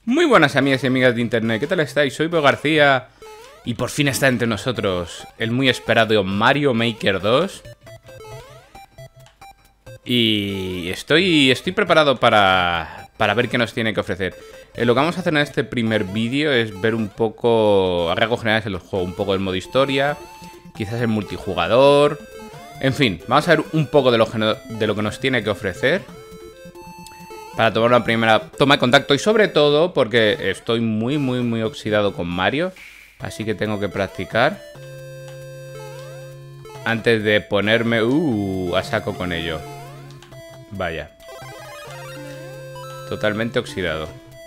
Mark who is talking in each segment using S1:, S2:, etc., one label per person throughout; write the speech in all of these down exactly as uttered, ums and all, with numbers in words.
S1: Muy buenas amigas y amigas de internet, ¿qué tal estáis? Soy Beo García y por fin está entre nosotros el muy esperado Mario Maker dos. Y estoy, estoy preparado para, para ver qué nos tiene que ofrecer. Eh, lo que vamos a hacer en este primer vídeo es ver un poco, a rasgos generales, el juego, un poco del modo historia, quizás el multijugador. En fin, vamos a ver un poco de lo, de lo que nos tiene que ofrecer para tomar una primera toma de contacto. Y sobre todo porque estoy muy, muy, muy oxidado con Mario, así que tengo que practicar antes de ponerme uh, a saco con ello. Vaya. Totalmente oxidado.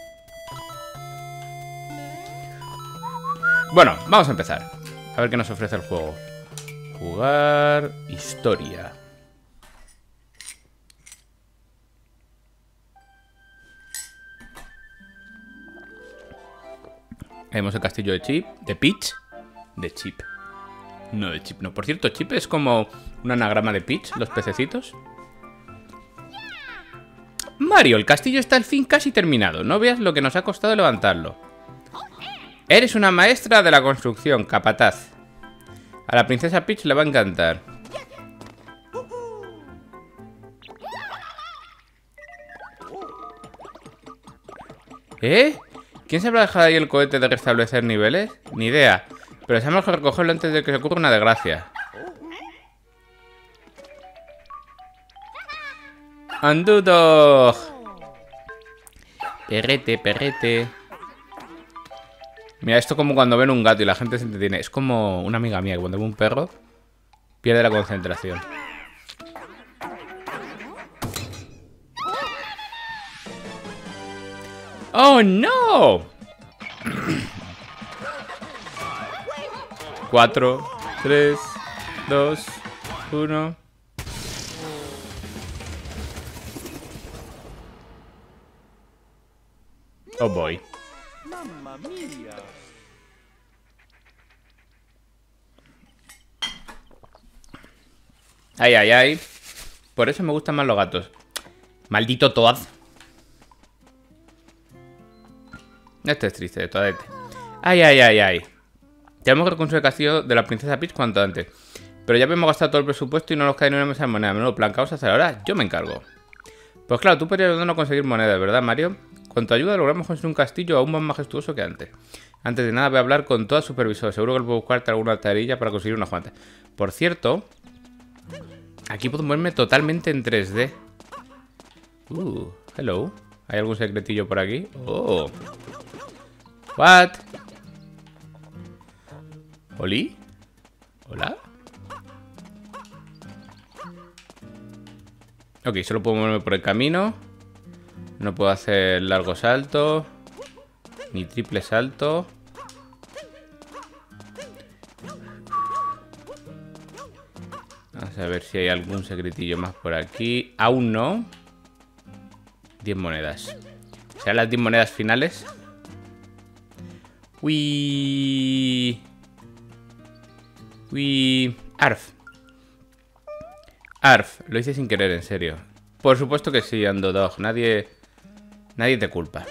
S1: Bueno, vamos a empezar. A ver qué nos ofrece el juego. Jugar historia. Tenemos el castillo de Chip, de Peach, de Chip. No, de Chip no. Por cierto, Chip es como un anagrama de Peach, los pececitos. Mario, el castillo está al fin casi terminado. No veas lo que nos ha costado levantarlo. Eres una maestra de la construcción, capataz. A la princesa Peach le va a encantar. ¿Eh? ¿Quién se habrá dejado ahí el cohete de restablecer niveles? Ni idea. Pero sabemos que recogerlo antes de que se ocurra una desgracia. ¡Andudo! Perrete, perrete. Mira, esto como cuando ven un gato y la gente se entretiene. Es como una amiga mía que cuando ve un perro pierde la concentración. ¡Oh, no! Cuatro, tres, dos, uno. Oh boy.
S2: Mamma mía.
S1: Ay, ay, ay. Por eso me gustan más los gatos. Maldito Toad. Este es triste de Toadete. Ay, ay, ay, ay. Tenemos que reconstruir el castillo de la princesa Peach cuanto antes. Pero ya hemos gastado todo el presupuesto y no nos cae ni una mesa de moneda. Menudo plan, ¿qué vamos a hacer ahora? Yo me encargo. Pues claro, tú podrías ayudarnos a conseguir monedas, ¿verdad, Mario? Con tu ayuda logramos construir un castillo aún más majestuoso que antes. Antes de nada voy a hablar con todo el supervisor. Seguro que él puede buscarte alguna altarilla para conseguir unas cuantas. Por cierto, aquí puedo moverme totalmente en tres D. Uh, hello. ¿Hay algún secretillo por aquí? Oh. What? ¿Oli? ¿Hola? Ok, solo puedo moverme por el camino. No puedo hacer largo salto. Ni triple salto. Vamos a ver si hay algún secretillo más por aquí. Aún no. diez monedas. ¿Serán las diez monedas finales? Uy. Uy. Arf. Arf. Lo hice sin querer, en serio. Por supuesto que sí, Andodog. Nadie... Nadie te culpa.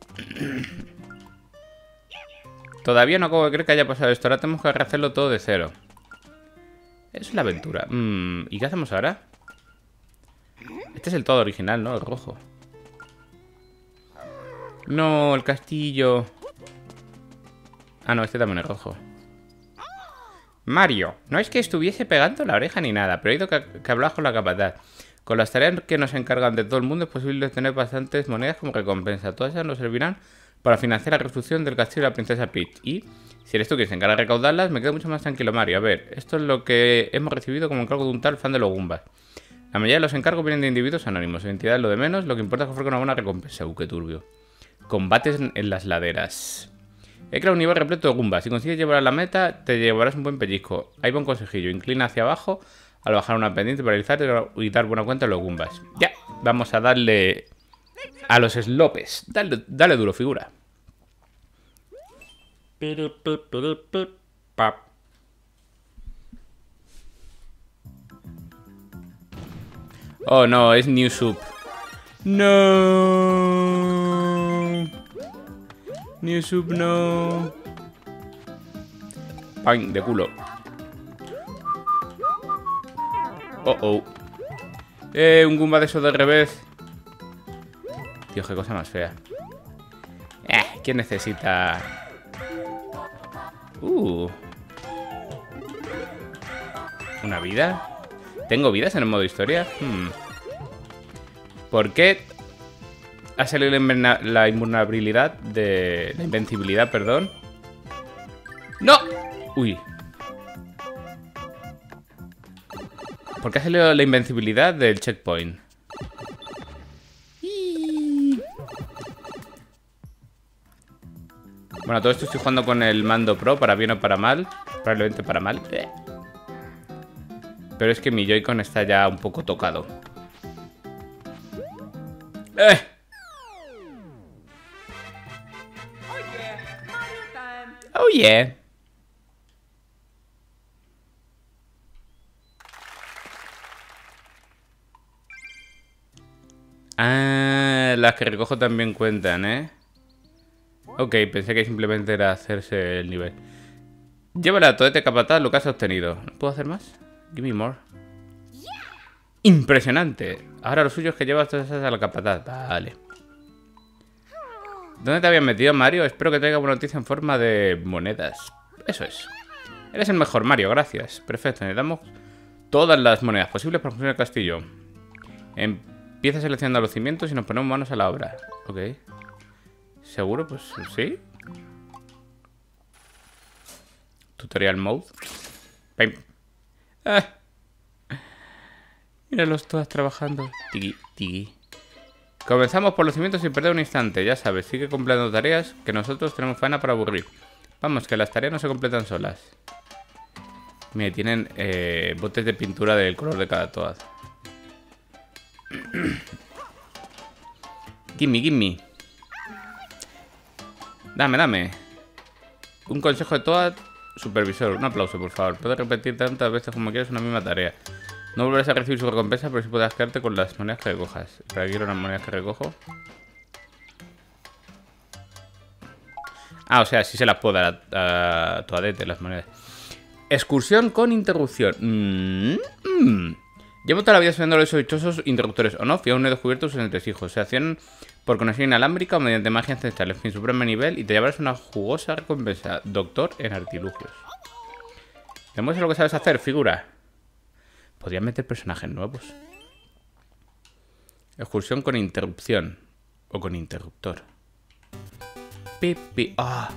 S1: Todavía no acabo de creer que haya pasado esto. Ahora tenemos que rehacerlo todo de cero. Es la aventura. Mm, ¿y qué hacemos ahora? Este es el todo original, ¿no? El rojo. No, el castillo. Ah, no, este también es rojo. Mario, no es que estuviese pegando la oreja ni nada, pero he oído que, que hablabas con la capataz. Con las tareas que nos encargan de todo el mundo es posible tener bastantes monedas como recompensa. Todas ellas nos servirán para financiar la reconstrucción del castillo de la princesa Peach. Y si eres tú quien se encarga de recaudarlas, me quedo mucho más tranquilo, Mario. A ver, esto es lo que hemos recibido como encargo de un tal fan de los Goombas. La mayoría de los encargos vienen de individuos anónimos. Identidad es lo de menos, lo que importa es que ofrezca una buena recompensa. Uh, qué turbio. Combates en las laderas. He creado un nivel repleto de Goombas. Si consigues llevar a la meta, te llevarás un buen pellizco. Ahí va un consejillo. Inclina hacia abajo al bajar una pendiente para realizar y dar buena cuenta a los Goombas. Ya, vamos a darle a los slopes. Dale, dale duro, figura. Oh no, es New Soup. No. New sub no. Pain de culo. Oh, oh. Eh, un Goomba de esos de revés. Tío, qué cosa más fea. Eh, ¿quién necesita? Uh. ¿Una vida? ¿Tengo vidas en el modo historia? Hmm. ¿Por qué ha salido la, invulna la invulnerabilidad de... La invencibilidad, perdón? ¡No! Uy. ¿Por qué ha salido la invencibilidad del checkpoint? Bueno, todo esto estoy jugando con el mando Pro, para bien o para mal. Probablemente para mal. Pero es que mi Joy-Con está ya un poco tocado. ¡Eh! Oh yeah. Ah, las que recojo también cuentan, ¿eh? Ok, pensé que simplemente era hacerse el nivel. Llévala todo este capataz lo que has obtenido. ¿Puedo hacer más? Give me more. ¡Impresionante! Ahora lo suyo es que llevas todas esas a la capataz. Vale. ¿Dónde te habías metido, Mario? Espero que traiga buena noticia en forma de monedas. Eso es. Eres el mejor, Mario, gracias. Perfecto, necesitamos todas las monedas posibles para construir el castillo. Empieza seleccionando los cimientos y nos ponemos manos a la obra. Ok. ¿Seguro? Pues sí. Tutorial mode. Pim. Ah. Míralos todas trabajando. Tiki, tiki. Comenzamos por los cimientos sin perder un instante. Ya sabes, sigue completando tareas que nosotros tenemos faena para aburrir. Vamos, que las tareas no se completan solas. Mira, tienen eh, botes de pintura del color de cada toad. Gimme, gimme. Dame, dame. Un consejo de toad, supervisor. Un aplauso, por favor. Puedes repetir tantas veces como quieras una misma tarea. No volverás a recibir su recompensa, pero sí podrás quedarte con las monedas que recojas. Pero quiero las monedas que recojo. Ah, o sea, sí se las puedo dar a, a Toadette, las monedas. Excursión con interrupción. Mm, mm. Llevo toda la vida estudiando los sospechosos interruptores on-off y aún no he descubierto sus entresijos. Se hacían por conexión inalámbrica o mediante magia ancestral. En fin, su primer nivel y te llevarás una jugosa recompensa. Doctor en artilugios. Demuestra lo que sabes hacer, figura. Podrían meter personajes nuevos. Excursión con interrupción. O con interruptor. Pipi. Ah.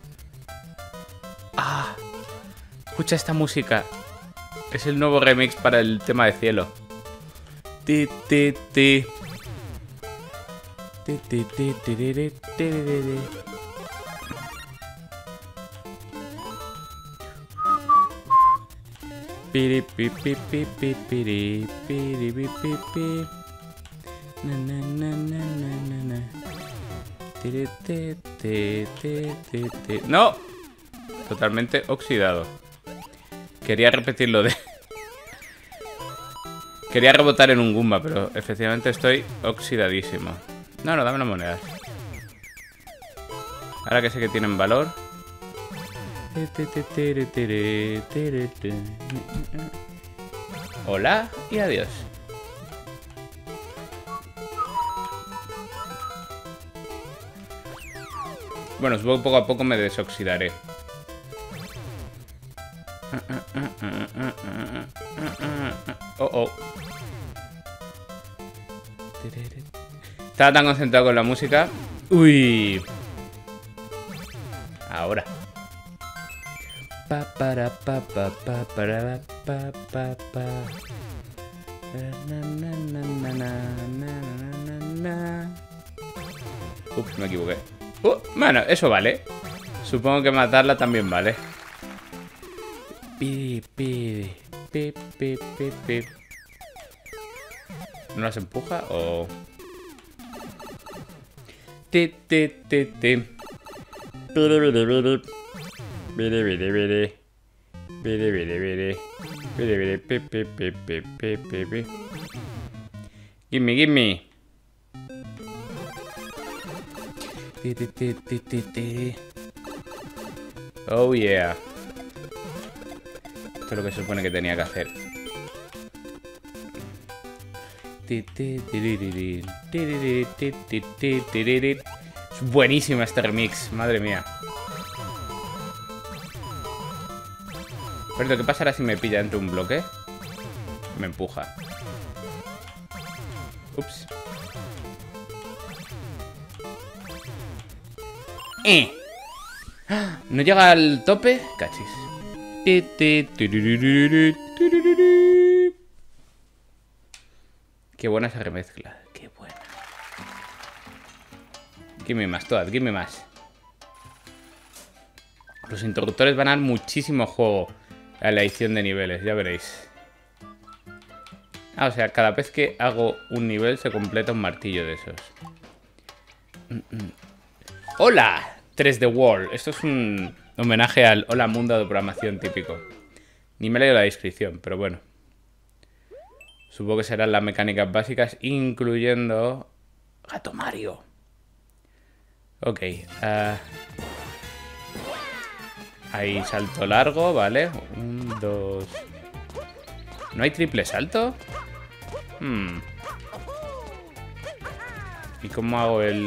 S1: Ah. Escucha esta música. Es el nuevo remix para el tema de cielo. Ti, ti, ti. Ti, ti, ti, ti, ti, ti, ti, ti. Piri, pi, pi, pi, pi, piri, piri, pi, pi, pi. Na, na, na, na, na, na, na. Tiri, ti, ti, ti, ti, ti. ¡No! Totalmente oxidado. Quería repetirlo de... Quería rebotar en un Goomba, pero efectivamente estoy oxidadísimo. No, no, dame las monedas. Ahora que sé que tienen valor. Hola y adiós. Bueno, supongo que poco a poco me desoxidaré. Oh, oh. Estaba tan concentrado con la música. Uy. Ahora. Pa para pa pa pa para pa pa pa. Na na na na na na na. Ups, me equivoqué. Uh, bueno, eso vale. Supongo que matarla también vale. Pi, pi, pi, pi, pi, pi. ¿No las empuja o...? Ti, ti, ti, ti. Gimme, gimme. Ti, ti, ti, ti, ti, ti. Oh yeah. Esto es lo que se supone que tenía que hacer. Es buenísimo este remix, madre mía. Pero ¿qué pasará si me pilla entre un bloque? Me empuja. Ups. ¡Eh! ¿No llega al tope? Cachis. Qué buena esa remezcla. Qué buena. Give me más, todas, give me más. Los interruptores van a dar muchísimo juego a la edición de niveles, ya veréis. Ah, o sea, cada vez que hago un nivel se completa un martillo de esos. ¡Hola! tres D World. Esto es un homenaje al Hola Mundo de programación típico. Ni me he leído la descripción, pero bueno. Supongo que serán las mecánicas básicas, incluyendo... ¡Gato Mario! Ok. Uh... Ahí salto largo, vale. Un, dos... ¿No hay triple salto? Hmm. ¿Y cómo hago el...?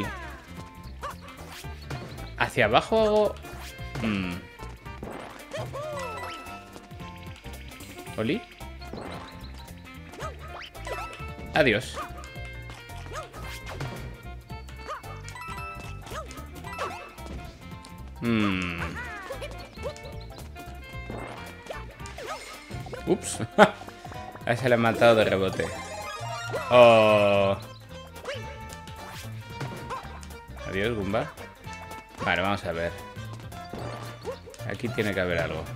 S1: ¿Hacia abajo hago...? Hmm. ¿Oli? Adiós. Hmm. Ups. A ese le he matado de rebote. Oh. Adiós, Goomba. Vale, vamos a ver. Aquí tiene que haber algo.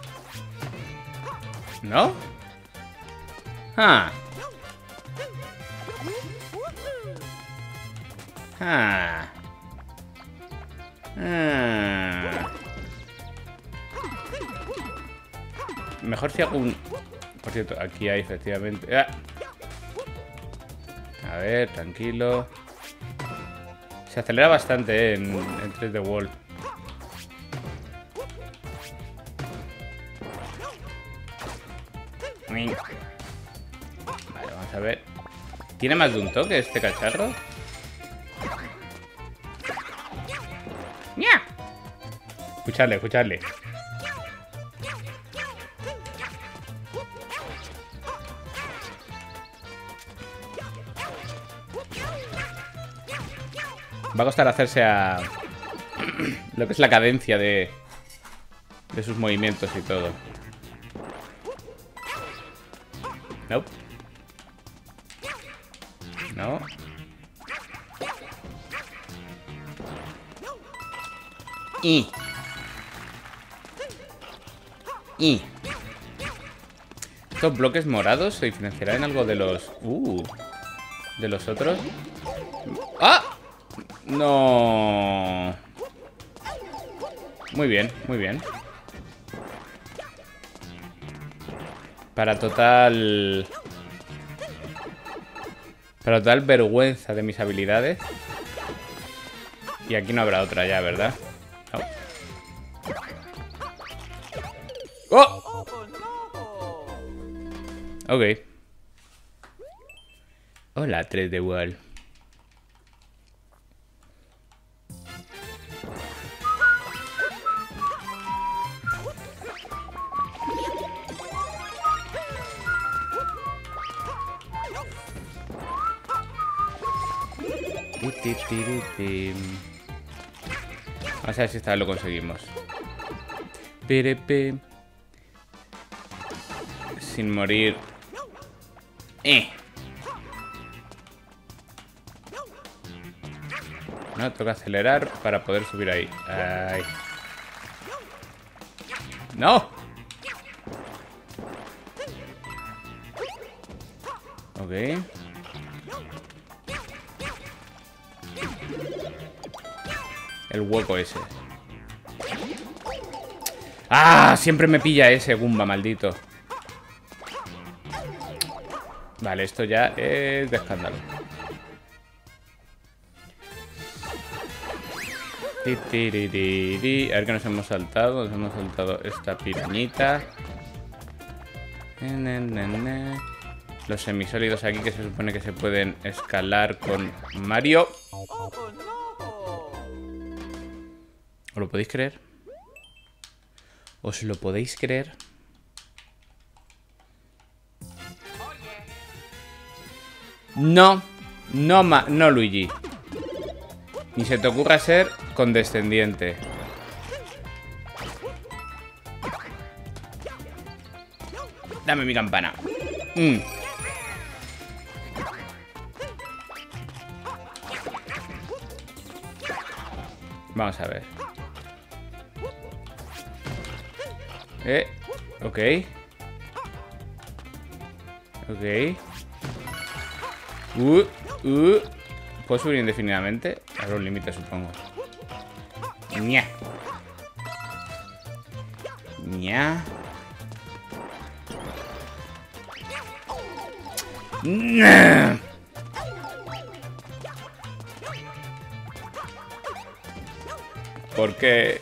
S1: ¿No? Ah. Ah. Ah. Mejor si hago un... Por cierto, aquí hay efectivamente... ¡Ah! A ver, tranquilo. Se acelera bastante, ¿eh? en, en tres D World. Vale, vamos a ver. ¿Tiene más de un toque este cacharro? ¡Nya! Escuchadle, escuchadle. Va a costar hacerse a lo que es la cadencia de, de sus movimientos y todo. Nope. No. Y. Y. Estos bloques morados se diferenciarán en algo de los... Uh. De los otros. ¡Ah! No. Muy bien, muy bien. Para total... Para total vergüenza de mis habilidades. Y aquí no habrá otra ya, ¿verdad? No. ¡Oh! Ok. Hola, tres D World. Vamos a ver si esta vez lo conseguimos. Perepe. Sin morir. Eh. No, toca acelerar para poder subir ahí. Ahí. ¡No! Ok. El hueco ese. ¡Ah! Siempre me pilla ese Goomba, maldito. Vale, esto ya es de escándalo. Ti, ti, ri, ri, ri. A ver qué nos hemos saltado. Nos hemos saltado esta pirañita. Na, na, na. Los semisólidos aquí que se supone que se pueden escalar con Mario.
S2: Oh, no.
S1: ¿Os lo podéis creer? ¿Os lo podéis creer? No, no, ma no, Luigi. Ni se te ocurra ser condescendiente. Dame mi campana. Mm. Vamos a ver. Eh, ok. Ok. Uh, uh. ¿Puedo subir indefinidamente? Habrá un límite, supongo. Ña. Ña. Ña. ¿Por qué?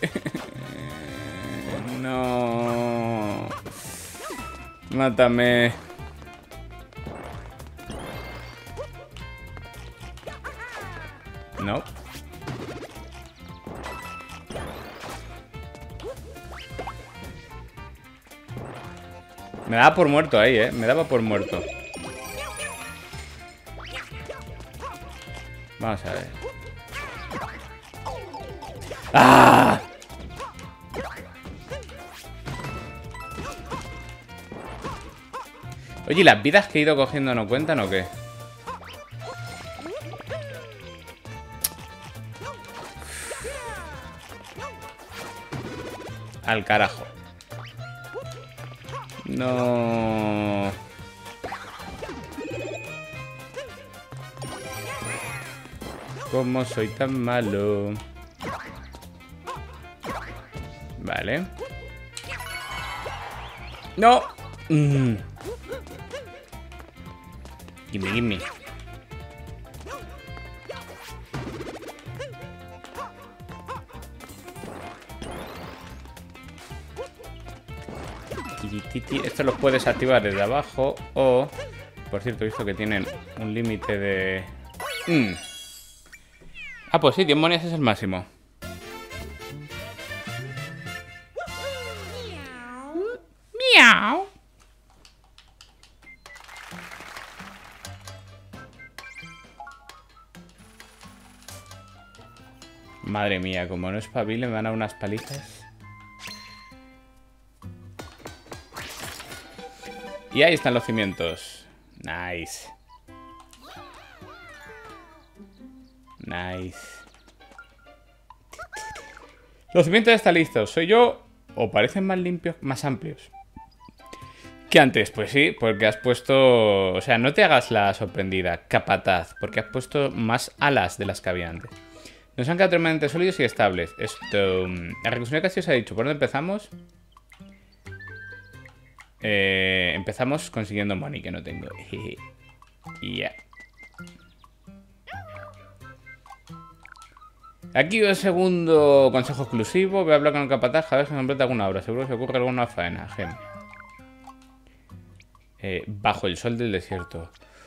S1: No. Mátame. No. Me daba por muerto ahí, eh. Me daba por muerto. Vamos a ver. ¡Ah! Oye, ¿las vidas que he ido cogiendo no cuentan o qué? Al carajo. No. ¿Cómo soy tan malo? Vale. No. Mm. Gimme, gimme. Esto lo puedes activar desde abajo o... Por cierto, he visto que tienen un límite de... Mm. Ah, pues sí, diez monedas es el máximo. Miau. Madre mía, como no espabile me van a dar unas palizas. Y ahí están los cimientos. Nice. Nice. Los cimientos están listos. ¿Soy yo o parecen más limpios, más amplios que antes? Pues sí, porque has puesto... O sea, no te hagas la sorprendida, capataz, porque has puesto más alas de las que había antes. Nos han quedado tremendamente sólidos y estables. Esto... La reclusión de castillo se ha dicho. ¿Por dónde empezamos? Eh, empezamos consiguiendo money, que no tengo. Y ya. Aquí el segundo consejo exclusivo. Voy a hablar con el capataz a ver si completa alguna obra. Seguro que se ocurre alguna faena. Gem. Eh, bajo el sol del desierto.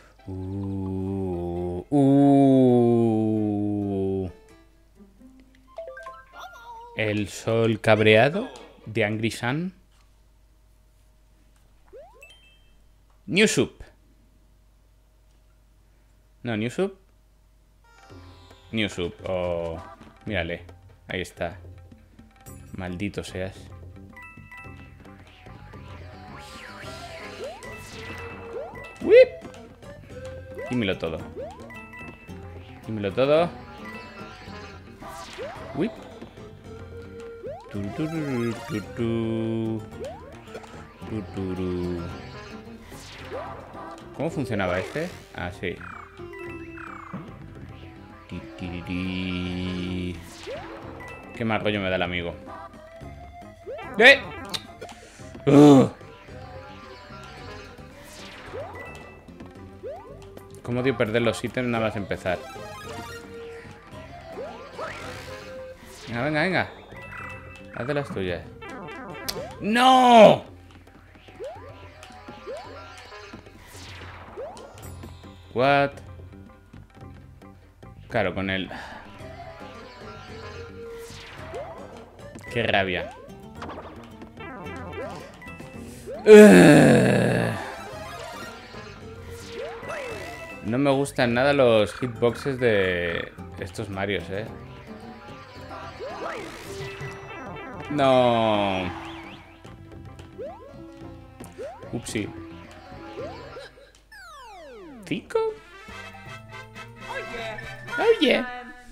S1: Uh, uh. El sol cabreado de Angry Sun. New Soup. No, New Soup. New Soup. Oh, mírale. Ahí está. Maldito seas. ¡Whip! Dímelo todo. Dímelo todo. ¡Whip! Tu, tu, tu, tu, tu. Tu, tu, tu. ¿Cómo funcionaba este? Ah, sí. Qué mal rollo me da el amigo. ¡Eh! Uh. ¿Cómo odio perder los ítems nada más empezar? Venga, venga, venga. Haz de las tuyas. ¡No! What? Claro, con él. Qué rabia. Uh. No me gustan nada los hitboxes de estos Marios, eh. No. Upsi. ¿Cinco? Oh yeah.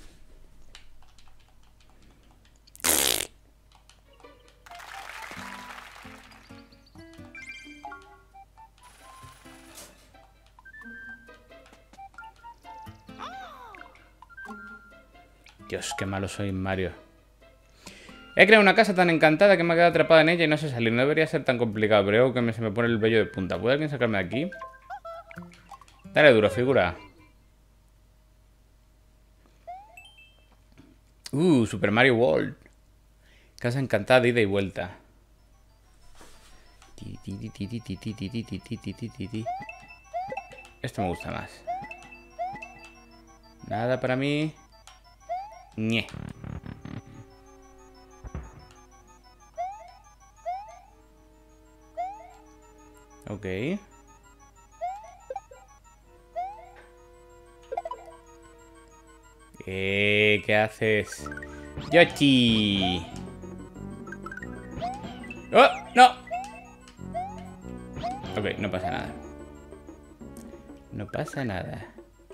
S1: Dios, qué malo soy en Mario. He creado una casa tan encantada que me he quedado atrapada en ella y no sé salir. No debería ser tan complicado, pero creo que me, se me pone el vello de punta. ¿Puede alguien sacarme de aquí? Dale duro, figura. Uh, Super Mario World. Casa encantada de ida y vuelta. Esto me gusta más. Nada para mí. Ñe. Ok. Eh, ¿qué haces? ¡Yoshi! ¡Oh! ¡No! Ok, no pasa nada. No pasa nada.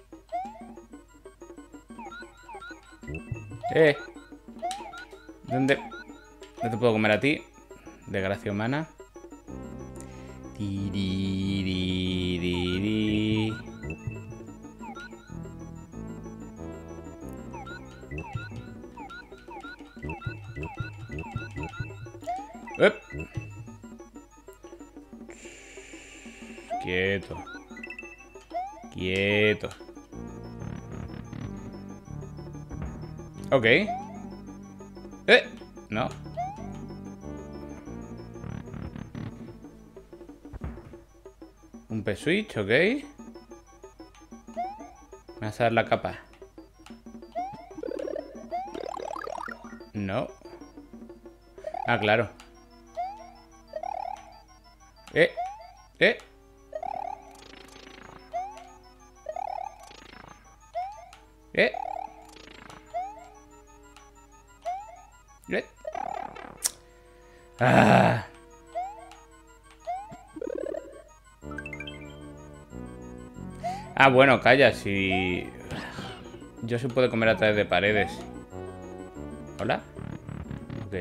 S1: ¡Eh! ¿Dónde? No te puedo comer a ti. Desgracia humana. Di, di, di, di, di. ¡Ep! Quieto. Quieto. Ok. ¡Eh! No. Un P-Switch, ok. Me vas a dar la capa. No. Ah, claro. Eh. Eh. Eh. Eh. Ah. Ah, bueno, calla, si... Yo se puede comer a través de paredes. ¿Hola? Ok.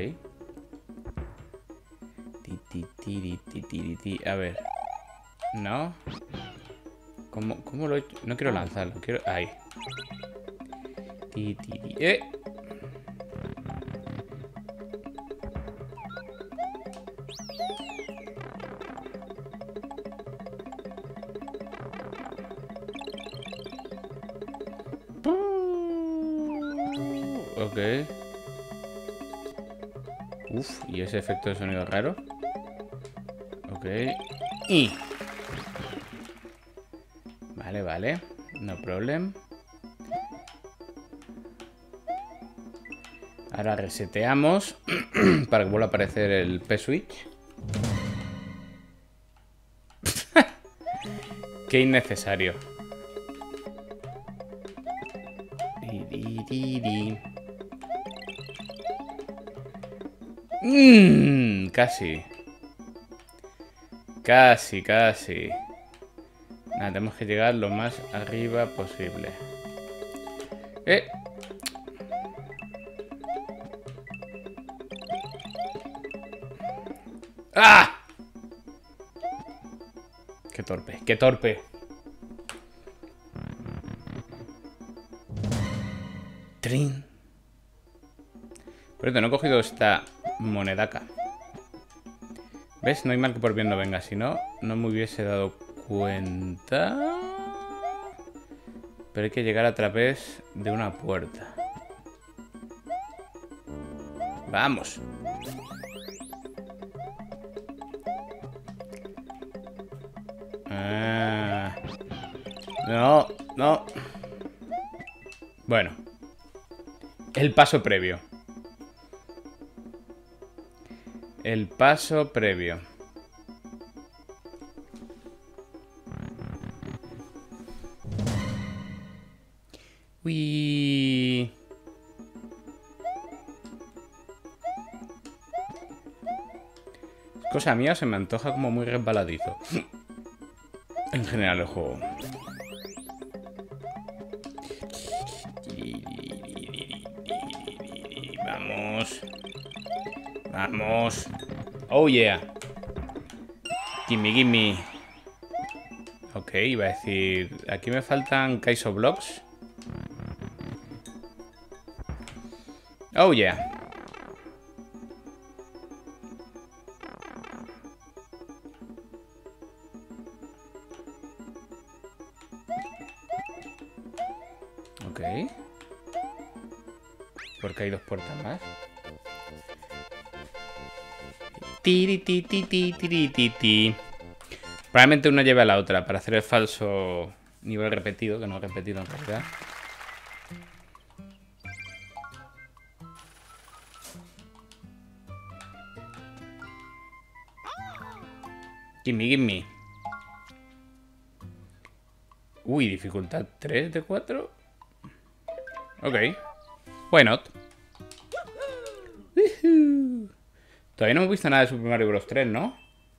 S1: Ti, ti, ti, ti, ti, ti. A ver. ¿No? ¿Cómo, cómo lo he hecho? No quiero lanzarlo, quiero... Ahí. Ti, ti, ti. ¡Eh! Ok. Uf, y ese efecto de sonido raro. Ok. Y... Vale, vale. No problem. Ahora reseteamos para que vuelva a aparecer el P-Switch. Qué innecesario. Di, di, di, di. Mmm, casi. Casi, casi. Nada, tenemos que llegar lo más arriba posible. Eh. ¡Ah! Qué torpe, qué torpe. Trin. Pero no he cogido esta monedaca. ¿Ves? No hay mal que por bien no venga. Si no, no me hubiese dado cuenta. Pero hay que llegar a través de una puerta. Vamos. Ah. No, no. Bueno. El paso previo. El paso previo. Uy. Cosa mía, se me antoja como muy resbaladizo. En general el juego. Vamos. Vamos. Oh yeah. Gimme, gimme. Ok, iba a decir... Aquí me faltan Kaizo Blocks. Oh yeah. Ok. Porque hay dos puertas más. Tiri, ti, ti, ti, tiri, ti, ti. Probablemente una lleve a la otra para hacer el falso nivel repetido, que no he repetido en realidad. Gimme, gimme. Uy, dificultad tres de cuatro. Ok. Why not? Woohoo. Todavía no hemos visto nada de Super Mario Bros. tres, ¿no?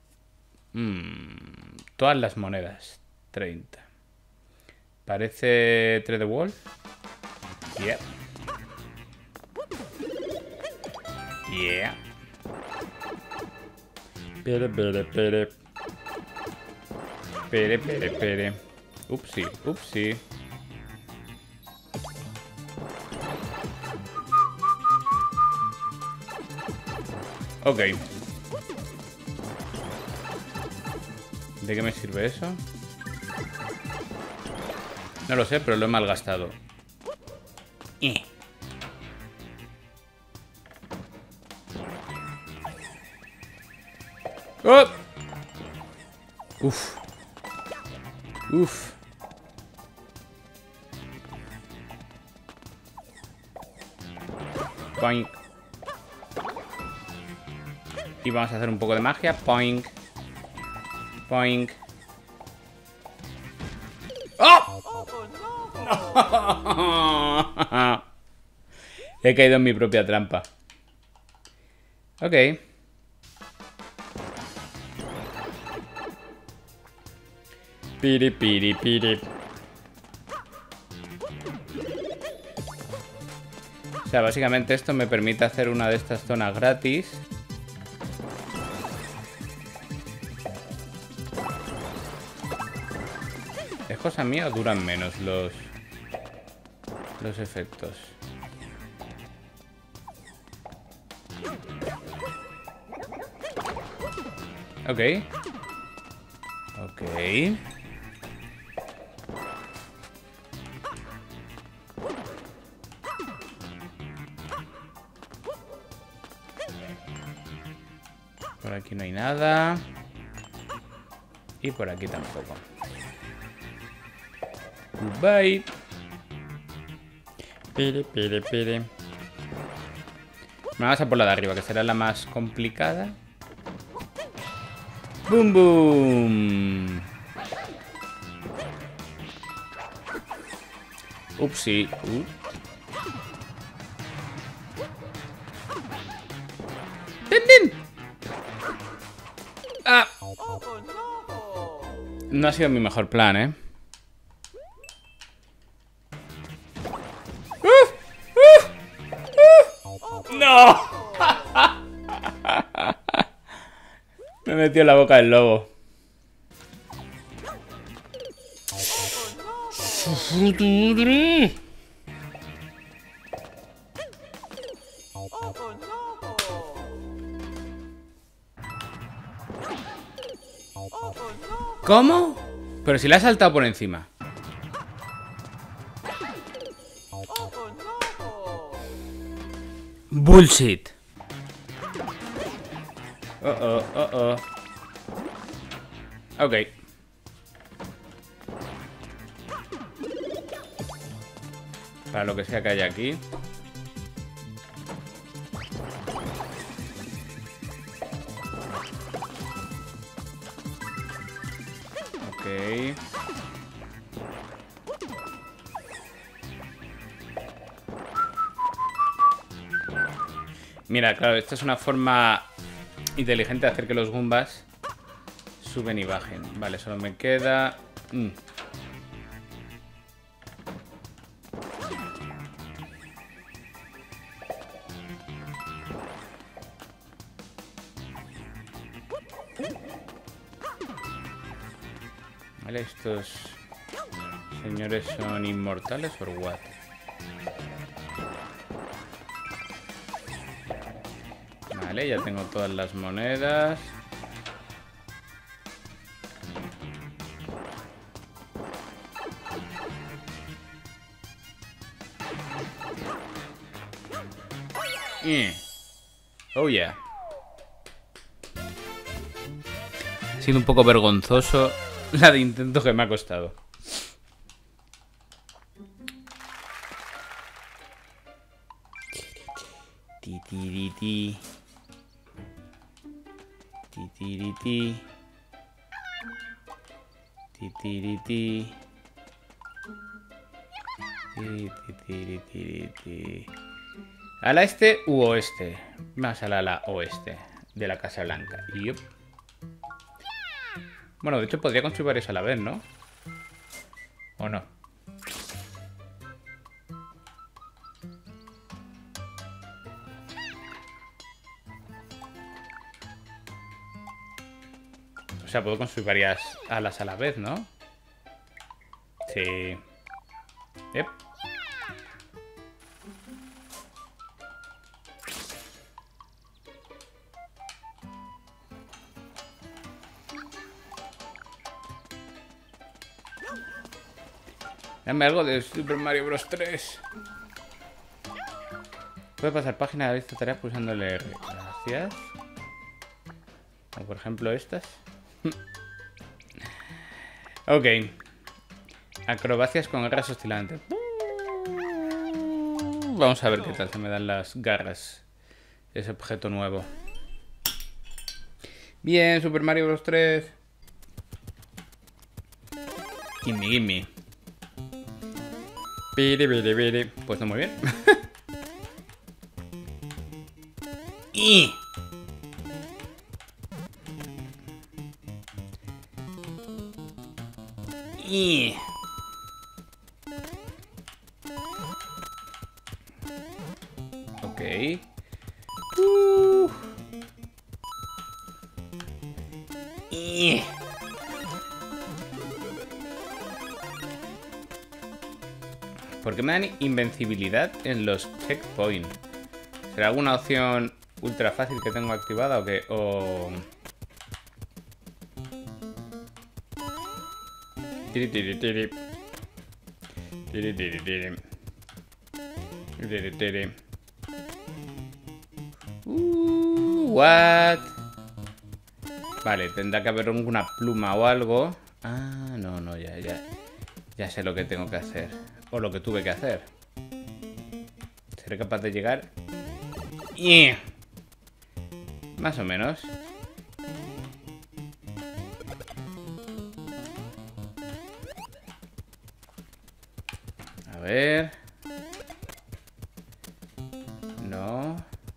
S1: Mm, todas las monedas. treinta. Parece tres de Wall. Yeah. Yeah. Pere, pere, pere. Pere, pere, pere. Upsi, upsi. Ok. ¿De qué me sirve eso? No lo sé, pero lo he malgastado. Eh. ¡Oh! Uf. Uf. Poink. Y vamos a hacer un poco de magia. Poink. Poink. ¡Oh! No. He caído en mi propia trampa. Ok. Piri, piri, piri. O sea, básicamente esto me permite hacer una de estas zonas gratis. ¿Es cosa mía o duran menos los, los efectos? Ok. Ok. Por aquí no hay nada. Y por aquí tampoco. Goodbye. Pere, pere, pere. Vamos a por la de arriba, que será la más complicada. ¡Boom, boom! Upsi. Uh. ¡Tin, tin! ¡Ah! No ha sido mi mejor plan, ¿eh? ¡No! Me metió en la boca del lobo. ¿Cómo? Pero si la ha saltado por encima. Bullshit. Oh, oh, oh, oh. Ok. Para lo que sea que haya aquí. Ok. Mira, claro, esta es una forma inteligente de hacer que los Goombas suben y bajen. Vale, solo me queda... Mm. Vale, estos señores son inmortales o what? Vale, ya tengo todas las monedas. Mm. Oh yeah. Ha sido un poco vergonzoso la de intento que me ha costado. Titiriti. Titiriti. Titiriti. Titiriti. ¿Al este u oeste? Más al ala oeste de la Casa Blanca. Yup. Bueno, de hecho podría construir varios a la vez, ¿no? ¿O no? O sea, puedo construir varias alas a la vez, ¿no? Sí. Yep. Dame algo de Super Mario Bros. tres. Puede pasar página de la lista de tareas pulsando el R. Gracias. O por ejemplo estas. Ok. Acrobacias con garras oscilantes. Vamos a ver qué tal se me dan las garras. Ese objeto nuevo. Bien, Super Mario Bros. tres. Gimme, gimme. Piri, piri, piri. Pues no muy bien. Y... Y... Ok. Uh. Y... ¿Por qué me dan invencibilidad en los checkpoints? ¿Será alguna opción ultra fácil que tengo activada o qué? O... Tiri, tiri, tiri. Tiri, tiri, tiri. Tiri, tiri. Uh, what? Vale, tendrá que haber alguna pluma o algo. Ah, no, no, ya, ya. Ya sé lo que tengo que hacer. O lo que tuve que hacer. ¿Seré capaz de llegar? Yeah. Más o menos. A ver. No.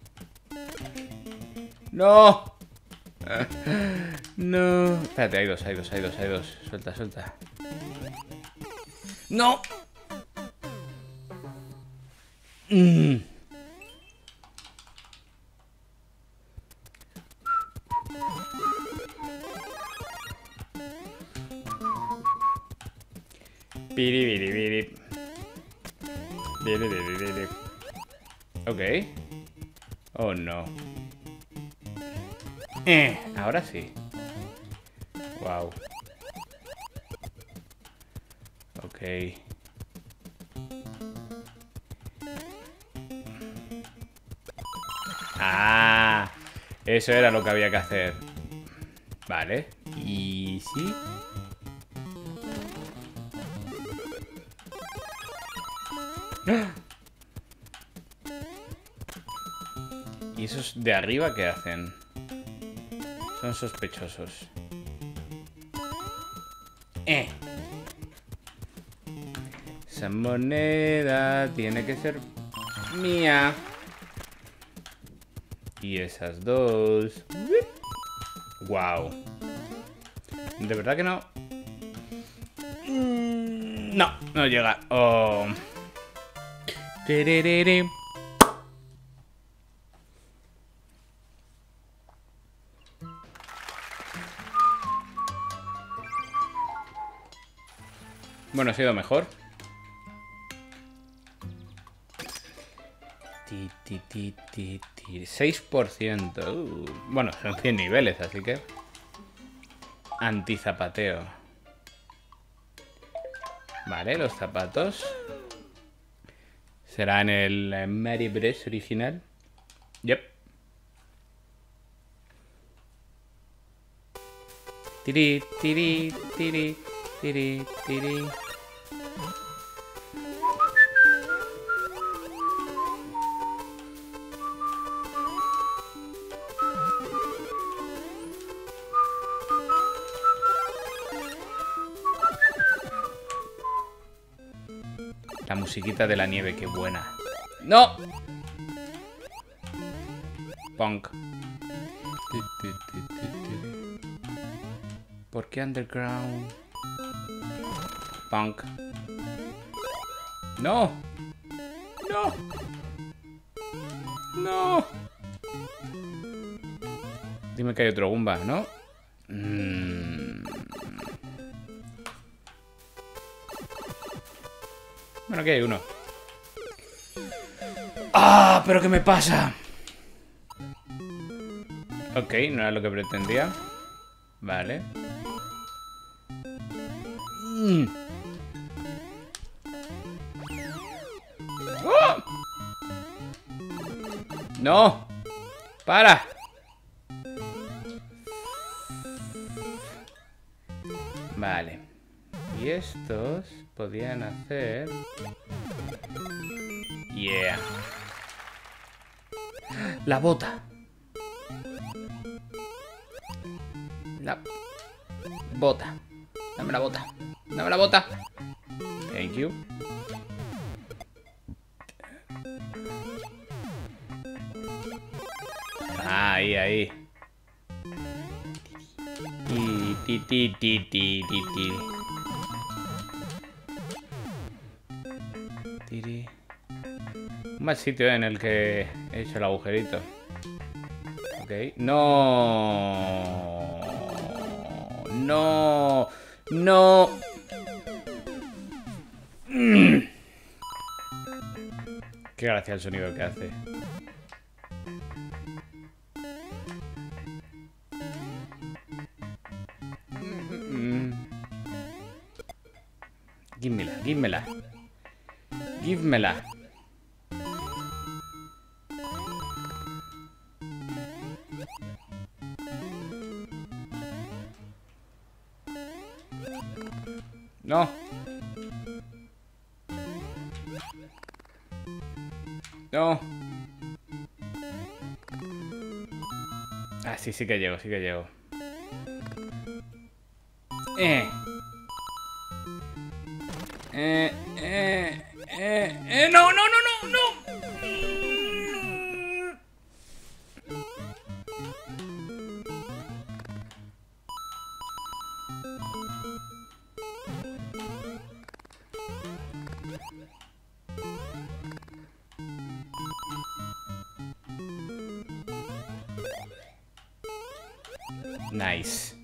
S1: ¡No! No. Espérate, hay dos, hay dos, hay dos, hay dos. Suelta, suelta. ¡No! Mm. Piri, piri, piri. Piri, piri, piri. Ok. Oh, no. Eh, ahora sí. Wow. Ok. Ah. Eso era lo que había que hacer. Vale. Y sí. ¿Y esos de arriba qué hacen? Son sospechosos. Eh. Esa moneda tiene que ser mía. Y esas dos. Wow. De verdad que no. No, no llega. Oh. Tererere. Bueno, ha sido mejor. Ti, ti, ti, ti, ti. seis por ciento. Uh. Bueno, son cien niveles, así que... Antizapateo. Vale, los zapatos. ¿Será en el Mary Breast original? Yep. Tiri, tiri, tiri, tiri, tiri. La musiquita de la nieve, qué buena. ¡No! Punk. ¿Por qué underground? Punk. ¡No! ¡No! ¡No! Dime que hay otro Goomba, ¿no? Mm. Bueno, aquí hay uno. ¡Ah! ¿Pero qué me pasa? Ok, no era lo que pretendía. Vale. Mm. ¡Oh! ¡No! ¡Para! Vale. Y estos podían hacer... Yeah. La bota. La bota. Dame la bota. Dame la bota. Thank you. Ahí, ahí. Ti, ti, ti, ti, ti, ti, ti. Tiri. Un mal sitio en el que he hecho el agujerito. Ok. No. No. No. Mm. Qué gracia el sonido que hace. Gívmela, gívmela. Gívmela. No. No. Ah, sí, sí que llego, sí que llego. Eh. Eh, eh, eh, eh, no, no, no, no, no. Nice.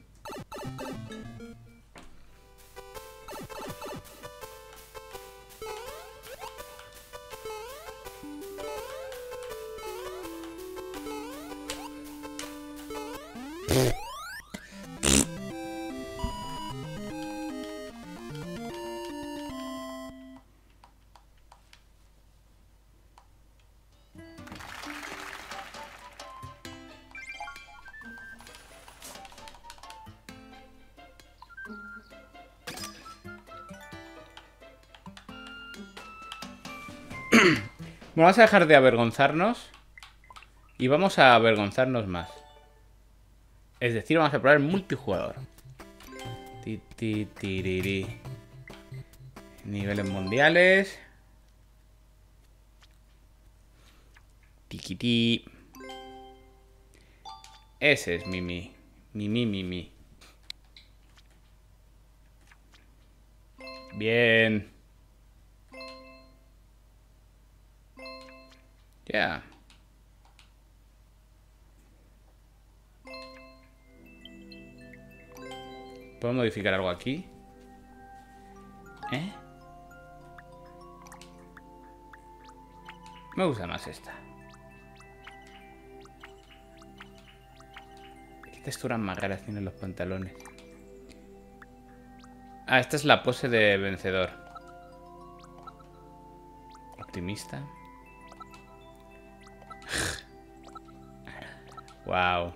S1: Bueno, vamos a dejar de avergonzarnos. Y vamos a avergonzarnos más. Es decir, vamos a probar el multijugador. Ti, ti, tiriri. Niveles mundiales. Tiquití. Ese es Mimi. Mimi, Mimi. Bien. Ya. Yeah. ¿Puedo modificar algo aquí? ¿Eh? Me gusta más esta. ¿Qué texturas más raras tienen los pantalones? Ah, esta es la pose de vencedor. Optimista. Wow.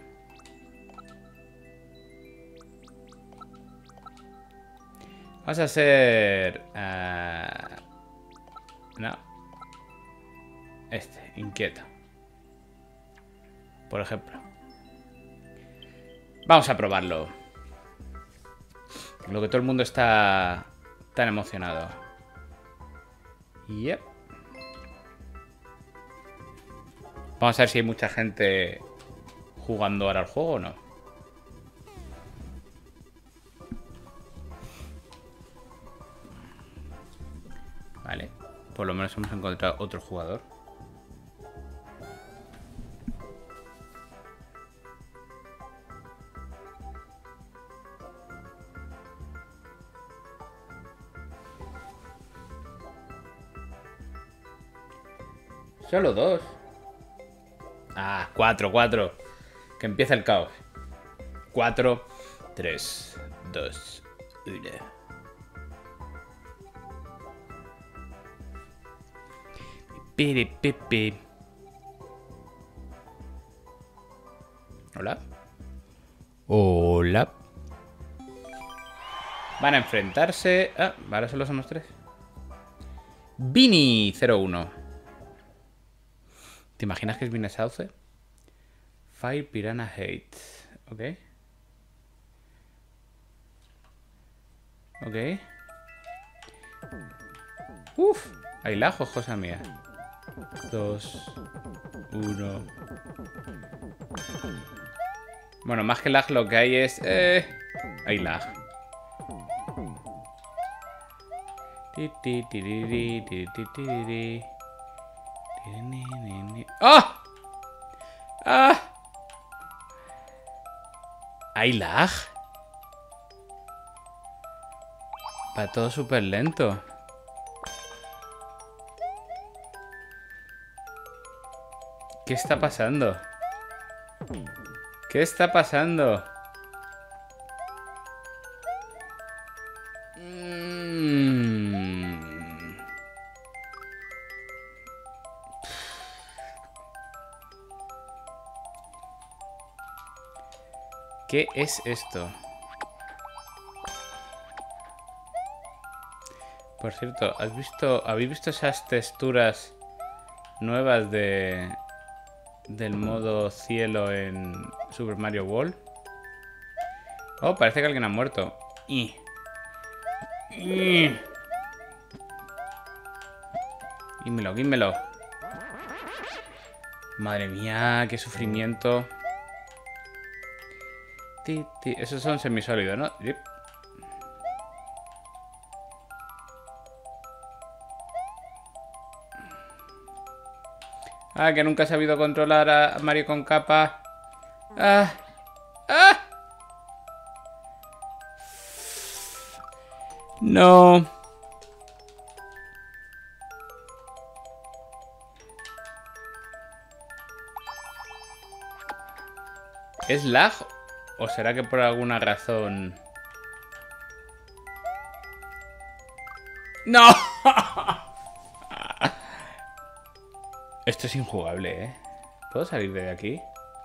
S1: Vamos a hacer... Uh... No. Este, inquieto. Por ejemplo. Vamos a probarlo. Lo que todo el mundo está tan emocionado. Yep. Vamos a ver si hay mucha gente jugando ahora al juego o no. Vale. Por lo menos hemos encontrado otro jugador. Solo dos. Ah, cuatro, cuatro. Que empieza el caos. Cuatro, tres, dos, uno. Piri, pipi. Hola. Hola. Van a enfrentarse. Ah, ahora solo somos tres. Vini cero uno. ¿Te imaginas que es Vini Sauce? Fire Piranha Hate. Ok. Ok. Uf. Hay lajos, cosa mía. Dos. Uno. Bueno, más que lag lo que hay es... Eh, hay lag. ¡Ah! ¡Ah! ¿Hay lag? Va todo súper lento. ¿Qué está pasando? ¿Qué está pasando? Mm. ¿Qué es esto? Por cierto, ¿has visto, ¿habéis visto esas texturas nuevas de del modo cielo en Super Mario World? Oh, parece que alguien ha muerto. Y... y... Dímelo, dímelo. Madre mía, qué sufrimiento. Ti, ti. Esos son semisólidos, ¿no? Yep. Ah, que nunca he sabido controlar a Mario con capa. Ah. Ah. No. ¿Es lag? ¿O será que por alguna razón... ¡No! Esto es injugable, ¿eh? ¿Puedo salir de aquí?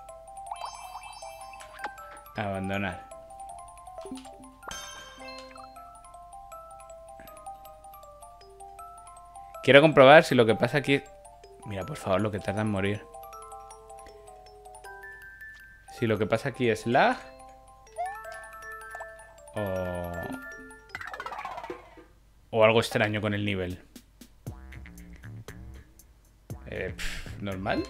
S1: Abandonar. Quiero comprobar si lo que pasa aquí... Mira, por favor, lo que tarda en morir. Si lo que pasa aquí es lag... O... O algo extraño con el nivel. Eh, pff, ¿normal?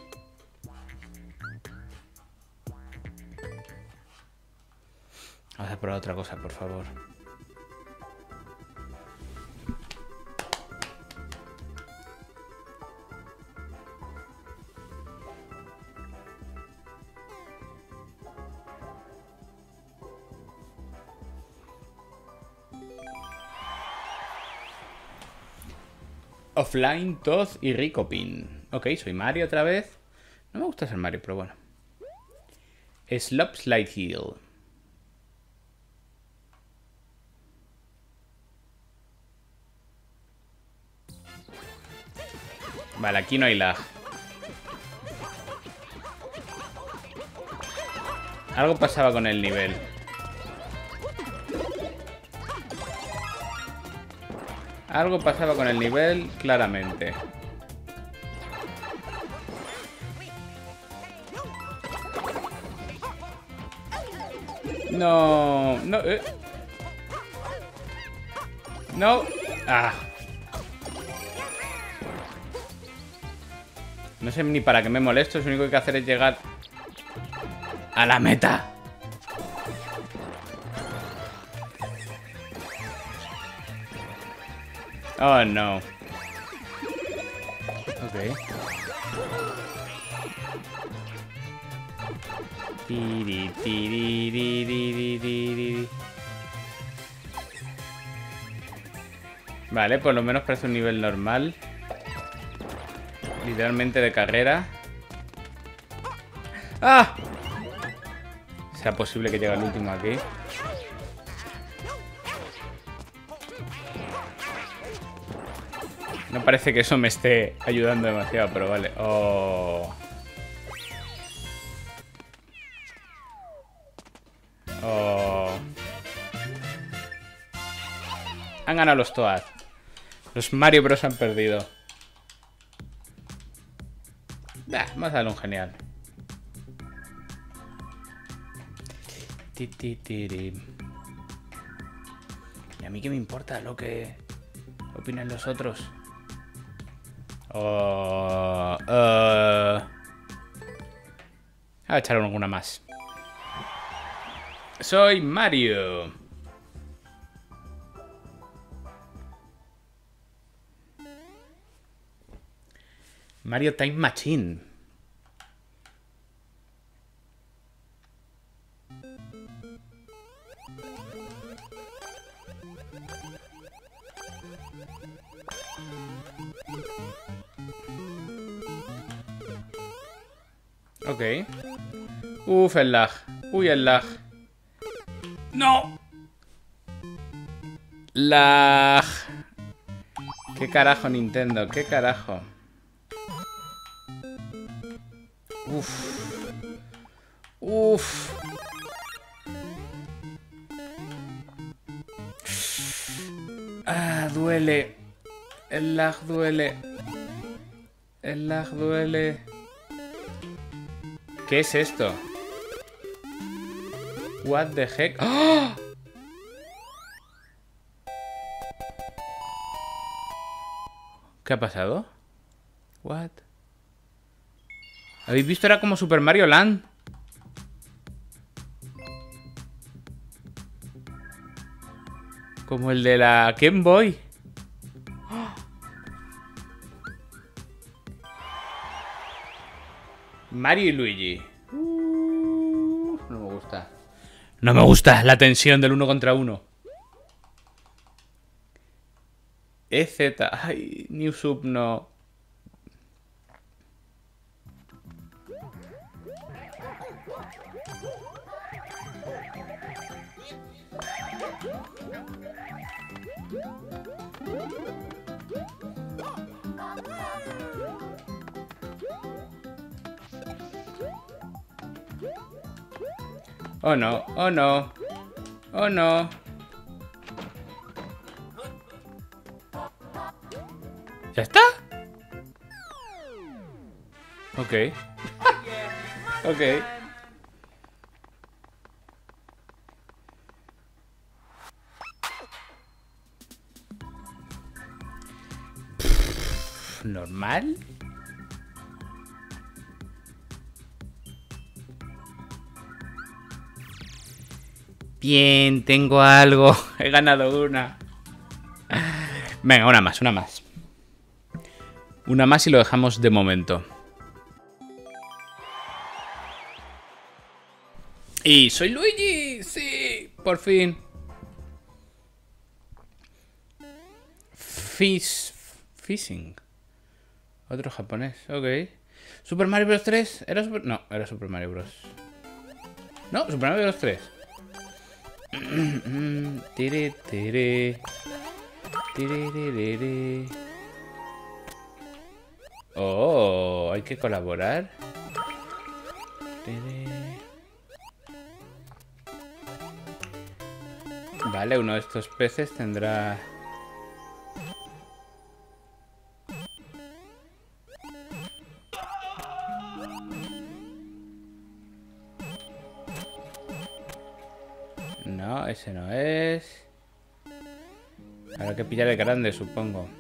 S1: Vamos a probar otra cosa, por favor. Offline, Todd y Ricopin. Ok, soy Mario otra vez. No me gusta ser Mario, pero bueno. Slop Slide Hill. Vale, aquí no hay lag. Algo pasaba con el nivel. Algo pasaba con el nivel, claramente. No, no, eh. No. Ah. No sé ni para qué me molesto, lo único que hay que hacer es llegar a la meta. Oh, no. Ok. Tiri, tiri, tiri, tiri. Vale, por lo menos parece un nivel normal. Literalmente de carrera. ¡Ah! ¿Será posible que llegue el último aquí? No parece que eso me esté ayudando demasiado, pero vale. Oh. Oh. Han ganado los Toad. Los Mario Bros han perdido. Bah, vamos a darle un genial. Ti, ti, tiri. Y a mí qué me importa lo que opinen los otros. Oh, uh. Voy a echar alguna más. Soy Mario. Mario Time Machine. Ok. Uf, el lag. Uy, el lag. ¡No! Lag. ¿Qué carajo, Nintendo? ¿Qué carajo? Uf. Uf. Ah, duele. El lag duele. El lag duele. ¿Qué es esto? What the heck? ¡Oh! ¿Qué ha pasado? What? ¿Habéis visto? Era como Super Mario Land. Como el de la Game Boy. ¡Oh! Mario y Luigi. Uh, no me gusta. No me gusta la tensión del uno contra uno. E Z. Ay, New Sub no. Oh no, oh no, oh no. ¿Ya está? Ok. Ok. ¿Normal? Bien, tengo algo. He ganado una. Venga, una más, una más. Una más y lo dejamos de momento. Y soy Luigi. Sí, por fin. Fish... Fishing. Otro japonés, ok. Super Mario Bros. tres. ¿Era Super... No, era Super Mario Bros. No, Super Mario Bros. tres. Tire, tire. Tire, tire, tire. Oh, hay que colaborar. Tire. Vale, uno de estos peces tendrá... No, ese no es. Habrá que pillar el grande, supongo.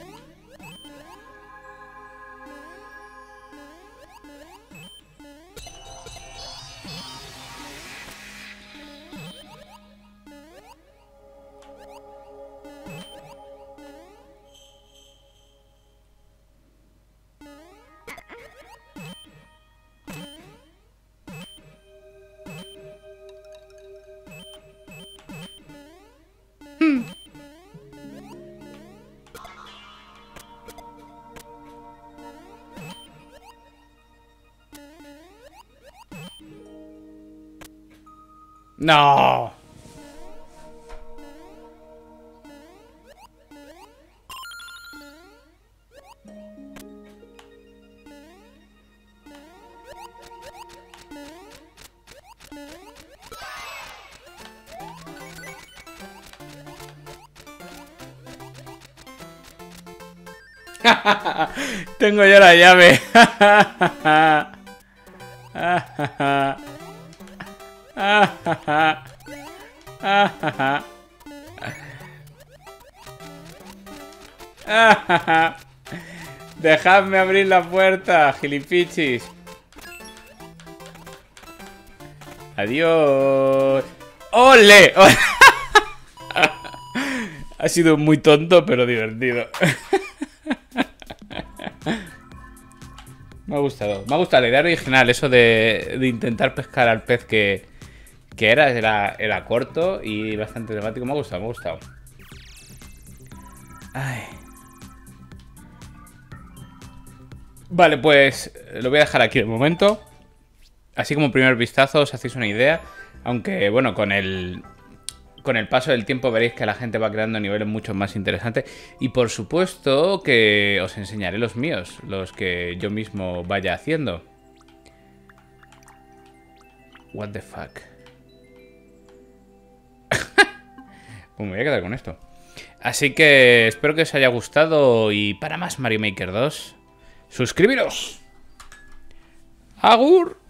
S1: ¡No! Tengo ya la llave. Dejadme abrir la puerta, gilipichis. Adiós. ¡Ole! Ha sido muy tonto, pero divertido. Me ha gustado. Me ha gustado la idea original, eso de, de intentar pescar al pez que, que era, era. Era corto y bastante temático. Me ha gustado, me ha gustado. Ay. Vale, pues lo voy a dejar aquí de momento. Así como primer vistazo os hacéis una idea. Aunque, bueno, con el... Con el paso del tiempo veréis que la gente va creando niveles mucho más interesantes. Y por supuesto que os enseñaré los míos, los que yo mismo vaya haciendo. What the fuck. Pues me voy a quedar con esto. Así que espero que os haya gustado. Y para más Mario Maker dos, suscribiros. ¡Agur!